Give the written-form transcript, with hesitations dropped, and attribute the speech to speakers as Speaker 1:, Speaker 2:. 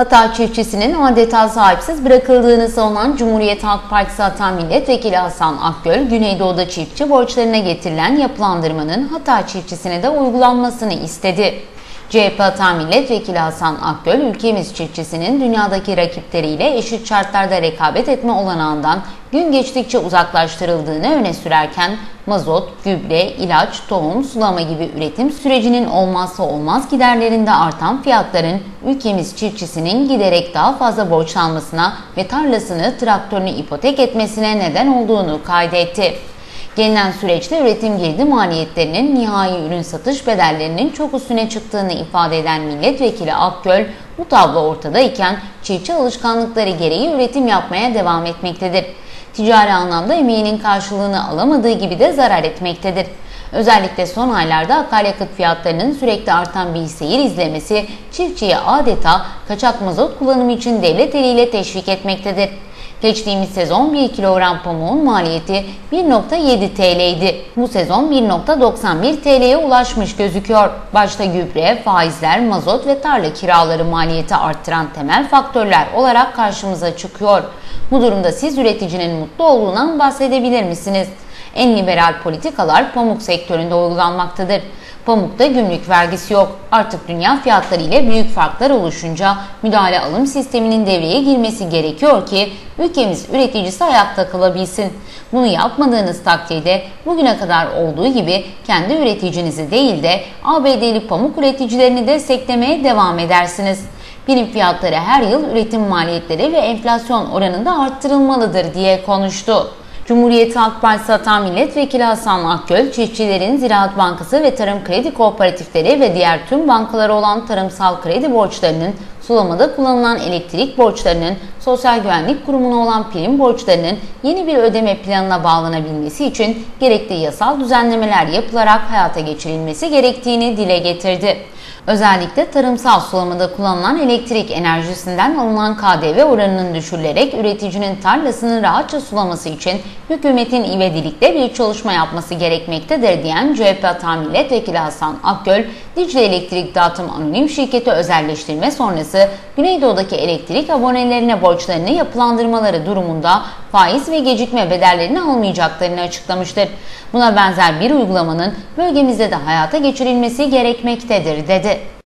Speaker 1: Hatay çiftçisinin adeta sahipsiz bırakıldığını savunan Cumhuriyet Halk Partisi Hatay Milletvekili Hasan Akgöl, Güneydoğu'da çiftçi borçlarına getirilen yapılandırmanın Hatay çiftçisine de uygulanmasını istedi. CHP Hatay Milletvekili Hasan Akgöl, ülkemiz çiftçisinin dünyadaki rakipleriyle eşit şartlarda rekabet etme olanağından gün geçtikçe uzaklaştırıldığını öne sürerken, mazot, gübre, ilaç, tohum, sulama gibi üretim sürecinin olmazsa olmaz giderlerinde artan fiyatların ülkemiz çiftçisinin giderek daha fazla borçlanmasına ve tarlasını, traktörünü ipotek etmesine neden olduğunu kaydetti. Gelinen süreçte üretim girdi maliyetlerinin nihai ürün satış bedellerinin çok üstüne çıktığını ifade eden milletvekili Akgöl, bu tablo ortadayken çiftçi alışkanlıkları gereği üretim yapmaya devam etmektedir. Ticari anlamda emeğinin karşılığını alamadığı gibi de zarar etmektedir. Özellikle son aylarda akaryakıt fiyatlarının sürekli artan bir seyir izlemesi çiftçiye adeta kaçak mazot kullanımı için devlet eliyle teşvik etmektedir. Geçtiğimiz sezon 1 kilogram pamuğun maliyeti 1,7 TL'ydi. Bu sezon 1,91 TL'ye ulaşmış gözüküyor. Başta gübre, faizler, mazot ve tarla kiraları maliyeti arttıran temel faktörler olarak karşımıza çıkıyor. Bu durumda siz üreticinin mutlu olduğundan bahsedebilir misiniz? En liberal politikalar pamuk sektöründe uygulanmaktadır. Pamukta gümrük vergisi yok. Artık dünya fiyatları ile büyük farklar oluşunca müdahale alım sisteminin devreye girmesi gerekiyor ki ülkemiz üreticisi ayakta kalabilsin. Bunu yapmadığınız takdirde bugüne kadar olduğu gibi kendi üreticinizi değil de ABD'li pamuk üreticilerini desteklemeye devam edersiniz. Birim fiyatları her yıl üretim maliyetleri ve enflasyon oranında arttırılmalıdır diye konuştu. Cumhuriyet Halk Partisi Hatay Milletvekili Hasan Akgöl, çiftçilerin Ziraat Bankası ve Tarım Kredi Kooperatifleri ve diğer tüm bankalara olan tarımsal kredi borçlarının, sulamada kullanılan elektrik borçlarının, Sosyal Güvenlik Kurumu'na olan prim borçlarının yeni bir ödeme planına bağlanabilmesi için gerekli yasal düzenlemeler yapılarak hayata geçirilmesi gerektiğini dile getirdi. Özellikle tarımsal sulamada kullanılan elektrik enerjisinden alınan KDV oranının düşürülerek üreticinin tarlasını rahatça sulaması için hükümetin ivedilikle bir çalışma yapması gerekmektedir diyen CHP Hatay Milletvekili Hasan Akgöl, Dicle Elektrik Dağıtım Anonim Şirketi özelleştirme sonrası Güneydoğu'daki elektrik abonelerine borçlarını yapılandırmaları durumunda faiz ve gecikme bedellerini almayacaklarını açıklamıştır. Buna benzer bir uygulamanın bölgemizde de hayata geçirilmesi gerekmektedir dedi.